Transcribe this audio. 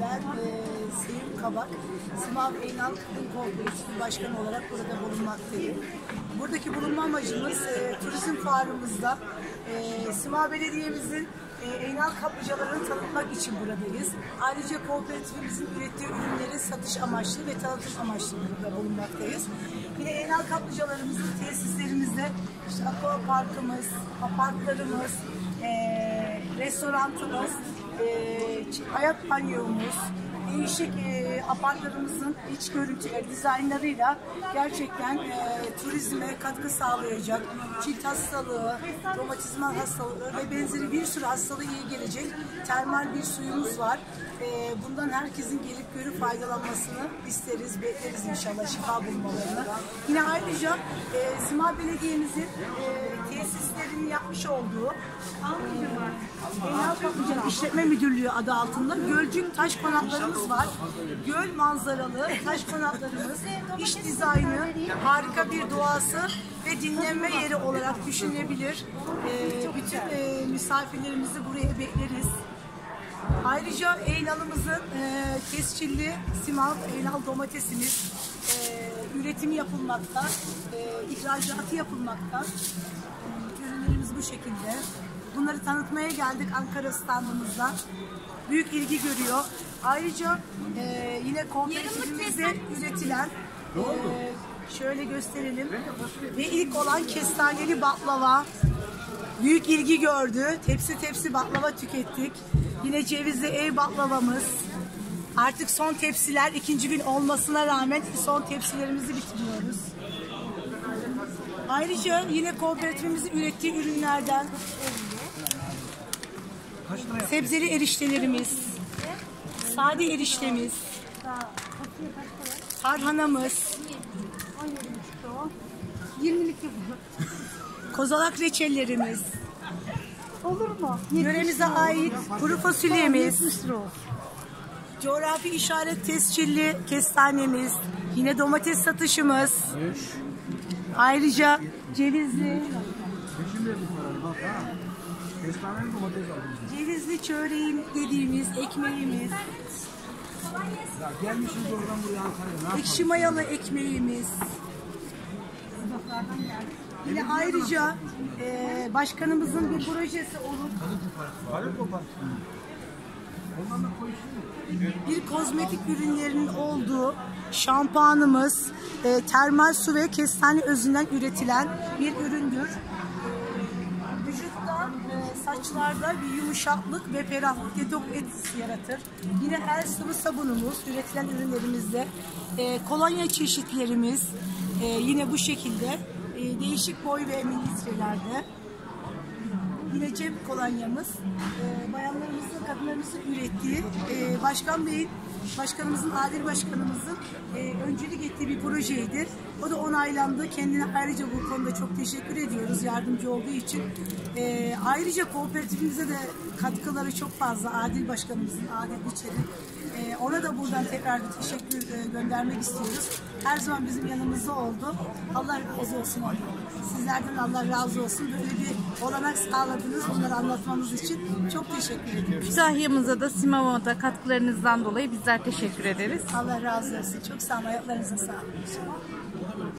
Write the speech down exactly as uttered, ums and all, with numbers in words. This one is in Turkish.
Ben e, Sevim Kabak, Simav Eynal Kadın Kooperatifi Başkanı olarak burada bulunmaktayım. Buradaki bulunma amacımız e, turizm fuarımızda e, Simav Belediye'mizin e, Eynal kaplıcalarını tanıtmak için buradayız. Ayrıca kooperatifimizin ürettiği ürünleri satış amaçlı ve tanıtım amaçlı burada bulunmaktayız. Yine Eynal kaplıcalarımızın tesislerimizde işte aqua parkımız, parklarımız, e, restorantımız, e, hayat banyomuz, değişik e, apartlarımızın iç görüntüleri, dizaynlarıyla gerçekten e, turizme katkı sağlayacak, cilt hastalığı, romatizmal hastalığı ve benzeri bir sürü hastalığı iyi gelecek termal bir suyumuz var. E, bundan herkesin gelip görüp faydalanmasını isteriz, bekleriz inşallah şifa bulmalarını. Yine ayrıca e, Simav Belediye'mizin e, tesislerinin yapmış olduğu Eynal Kaplıca İşletme Müdürlüğü adı altında Gölcük Taş Konaklarımız var. Göl manzaralı taş konaklarımız, iç dizaynı, harika bir doğası ve dinlenme yeri olarak düşünülebilir. E, bütün e, misafirlerimizi buraya bekleriz. Ayrıca Eynal'ımızın e, tescilli Simav Eynal domatesimiz e, üretimi yapılmakta, e, ihracatı yapılmakta. E, ürünlerimiz bu şekilde. Bunları tanıtmaya geldik Ankara standımızda. Büyük ilgi görüyor. Ayrıca e, yine kooperatifimizde üretilen e, şöyle gösterelim. Ve ilk olan kestaneli baklava büyük ilgi gördü. Tepsi tepsi baklava tükettik. Yine cevizli ev baklavamız. Artık son tepsiler ikinci gün olmasına rağmen son tepsilerimizi bitiriyoruz. Ayrıca yine kooperatifimizin ürettiği ürünlerden sebzeli eriştelerimiz, sade eriştemiz, tarhanamız, kozalak reçellerimiz, olur mu? yöremize ait kuru fasulyemiz, coğrafi işaret tescilli kestanemiz, yine domates satışımız, ayrıca cevizli cevizli çöreğim dediğimiz ekmeğimiz, ekşi mayalı ekmeğimiz. Yine ayrıca e, başkanımızın bir projesi olup bir kozmetik ürünlerinin olduğu şampuanımız e, termal su ve kestane özünden üretilen bir üründür. Vücutta, e, saçlarda bir yumuşaklık ve ferahlık, detoks etkisi yaratır. Yine el sıvı sabunumuz üretilen ürünlerimizde, e, kolonya çeşitlerimiz e, yine bu şekilde e, değişik boy ve mililitrelerde. Yine cep kolonyamız, e, bayanlarımızın, kadınlarımızın ürettiği, e, Başkan Bey'in, Başkanımızın, Adil Başkanımızın e, öncülük ettiği bir projeydi. O da onaylandı. Kendine ayrıca bu konuda çok teşekkür ediyoruz yardımcı olduğu için. E, ayrıca kooperatifimize de katkıları çok fazla. Adil Başkanımızın, Adil Biçer'in. E, ona da buradan tekrar bir teşekkür e, göndermek istiyoruz. Her zaman bizim yanımızda oldu. Allah razı olsun. Sizlerden Allah razı olsun. Böyle bir olanak sağladınız. Bunları anlatmamız için çok teşekkür ediyoruz. Kütahya'mıza da Simav'a da katkılarınızdan dolayı bizler teşekkür ederiz. Allah razı olsun. Çok sağ olun. Ayaklarınıza sağlık.